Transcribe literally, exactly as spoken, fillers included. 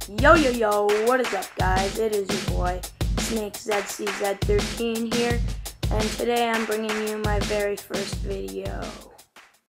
Yo yo yo, what is up guys? It is your boy Snake Z C Z thirteen here, and today I'm bringing you my very first video.